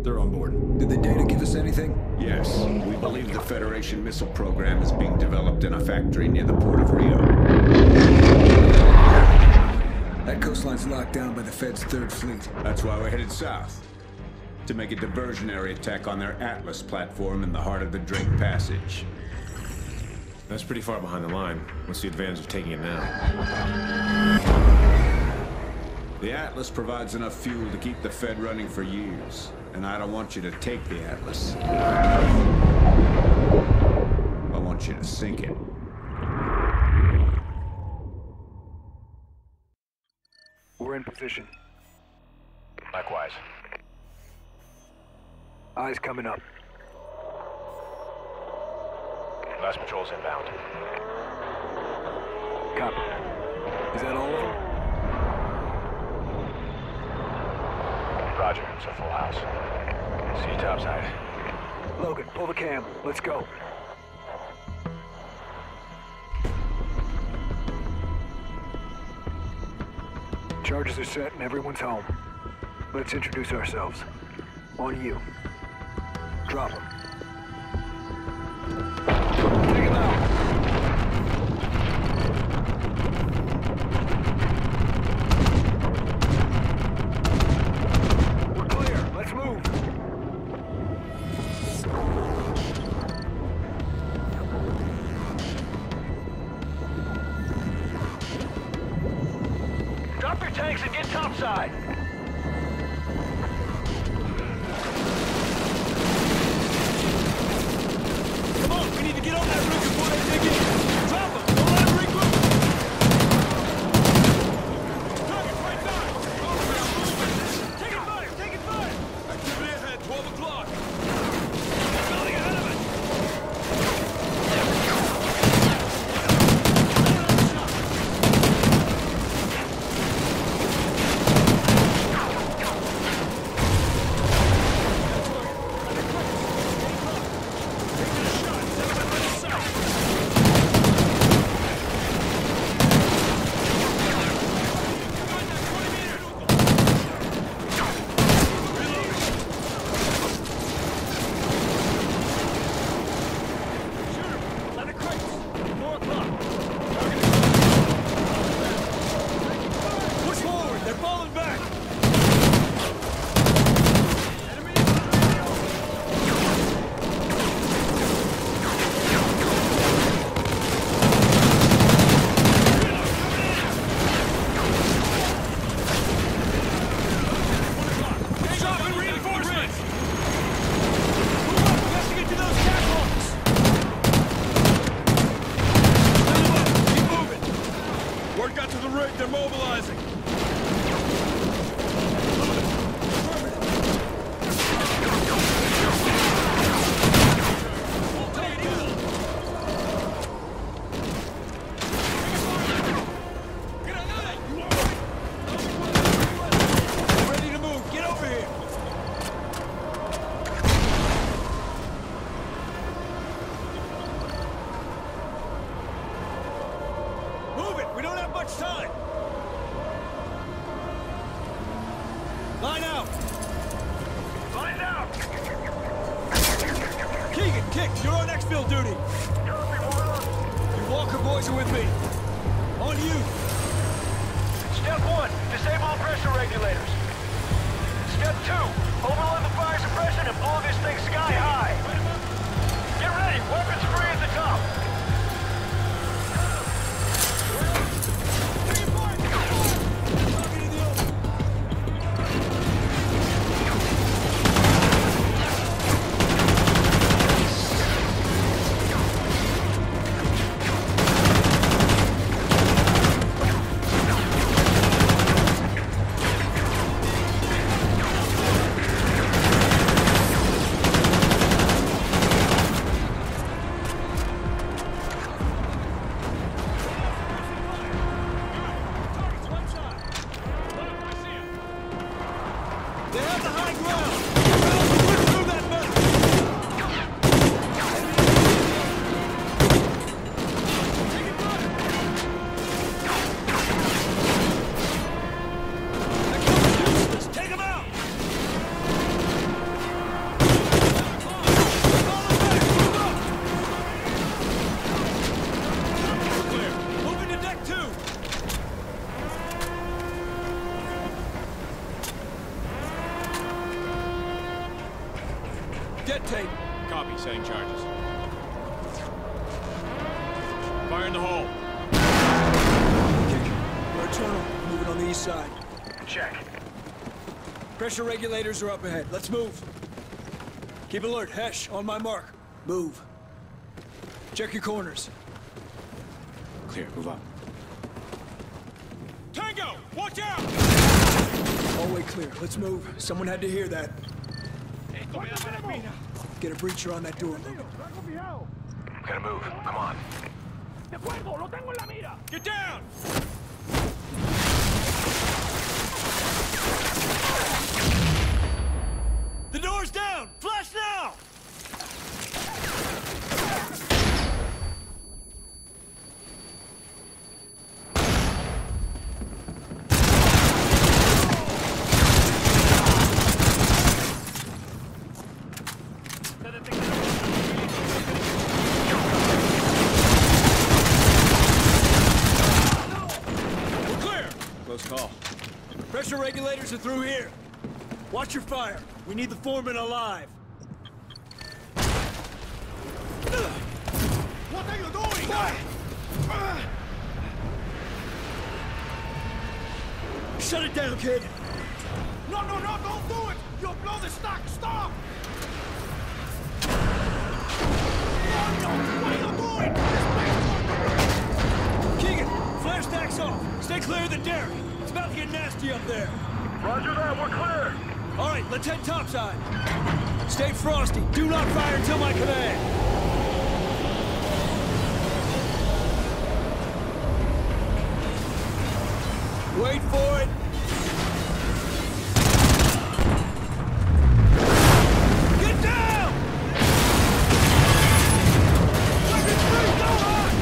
They're on board. Did the data give us anything? Yes. We believe the Federation missile program is being developed in a factory near the port of Rio. That coastline's locked down by the Fed's 3rd Fleet. That's why we're headed south. To make a diversionary attack on their Atlas platform in the heart of the Drake Passage. That's pretty far behind the line. What's the advantage of taking it now? The Atlas provides enough fuel to keep the Fed running for years. And I don't want you to take the Atlas. I want you to sink it. We're in position. Likewise. Eyes coming up. Last patrol's inbound. Copy. Is that all of them? Roger, it's a full house. See you topside. Logan, pull the cam. Let's go. Charges are set and everyone's home. Let's introduce ourselves. On you. Drop him. Take him out. We're clear. Let's move. Drop your tanks and get topside. Come on, we need to get on that roof before they dig in. Drop them! Don't let them regroup! Target's right there! Taking fire! Taking fire! Activity ahead, 12 o'clock. Building ahead of it! They're mobilizing. Ready to move. Get over here. Move it. We don't have much time. Line out! Line out! Keegan, Kick, you're on exfil duty. You Walker boys are with me. On you. Step 1, disable the pressure regulators. Step 2, overload the fire suppression and blow this thing sky high. Get ready, weapons free at the top. Dead tape. Copy, setting charges. Fire in the hole. Our tunnel, moving on the east side. Check. Pressure regulators are up ahead. Let's move. Keep alert. Hesh, on my mark. Move. Check your corners. Clear, move up. Tango, watch out! Hallway clear. Let's move. Someone had to hear that. Get a breacher on that door, Logan. Gotta move. Come on. Get down! The door's down! Flash now! We're clear! Close call. Pressure regulators are through here. Watch your fire. We need the foreman alive. What are you doing? Shut it down, kid. No, don't do it! You'll blow the stock! Stop! What are you doing? Keegan, flare stacks off. Stay clear of the derrick. It's about to get nasty up there. Roger that, we're clear. All right, let's head topside. Stay frosty. Do not fire until my command. Wait for it. Get down! Weapons free, go on!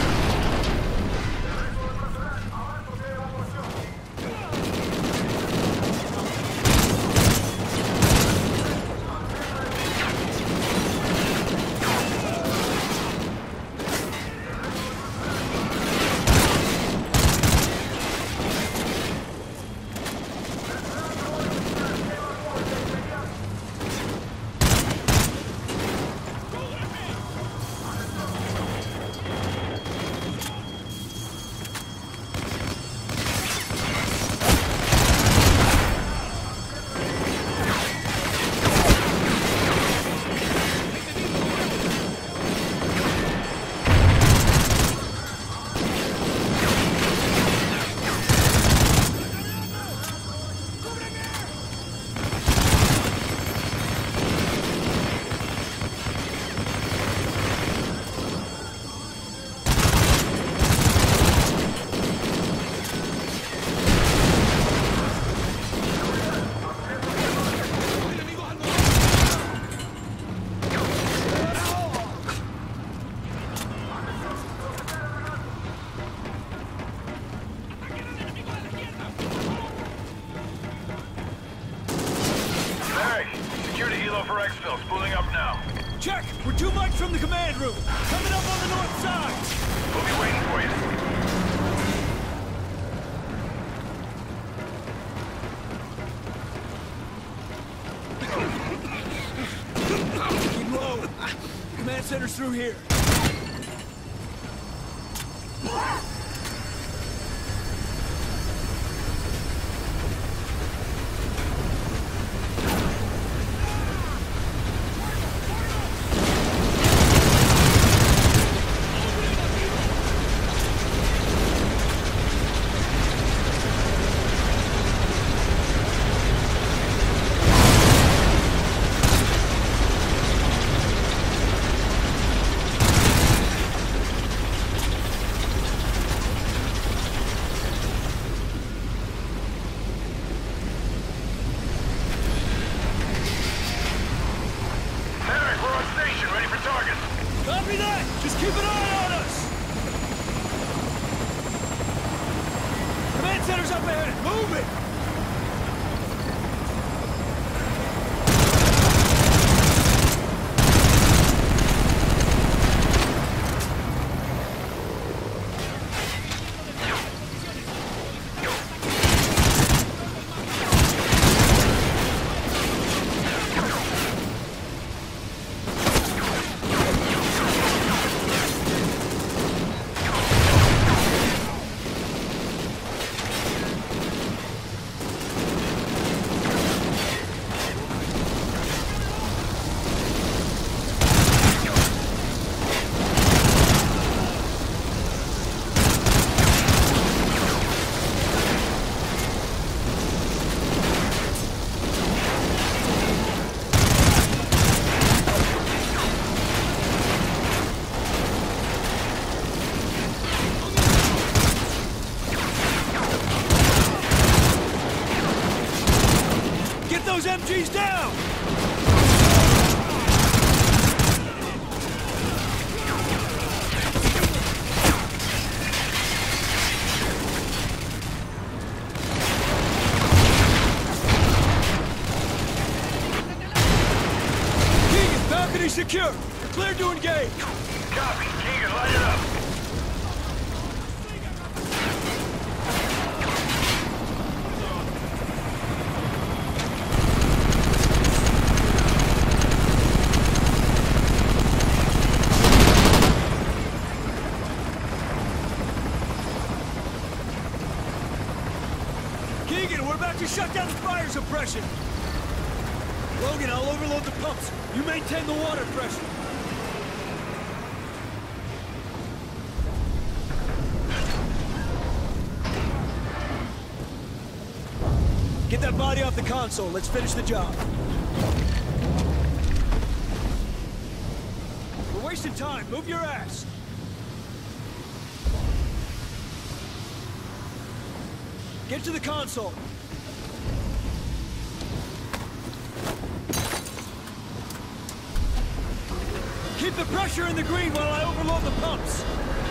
Spooling up now. Check! We're 2 mics from the command room. Coming up on the north side. We'll be waiting for you. Keep low. Command center's through here. Copy that! Just keep an eye on us! Command center's up ahead! Move it! Balcony secure. You're cleared to engage. Copy. Keegan, light it up. Keegan, we're about to shut down the fire suppression. Logan, I'll overload the pumps. You maintain the water pressure. Get that body off the console. Let's finish the job. We're wasting time. Move your ass. Get to the console. Keep the pressure in the green while I overload the pumps.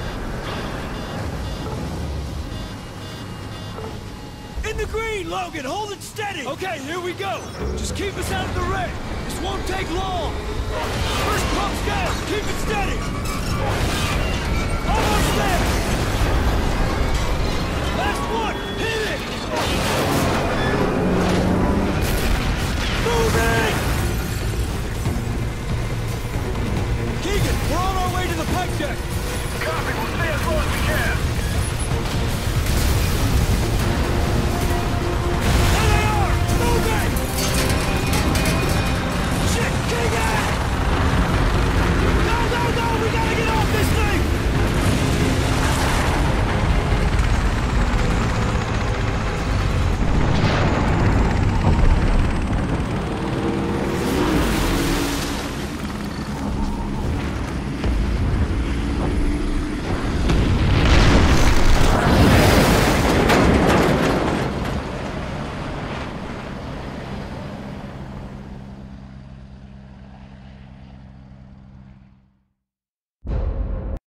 In the green, Logan! Hold it steady! Okay, here we go! Just keep us out of the red! This won't take long! First pump's down! Keep it steady! Almost there! Last one! Hit it! Moving! Keegan, we're on our way to the pipe deck! Copy. We'll stay as low as we can.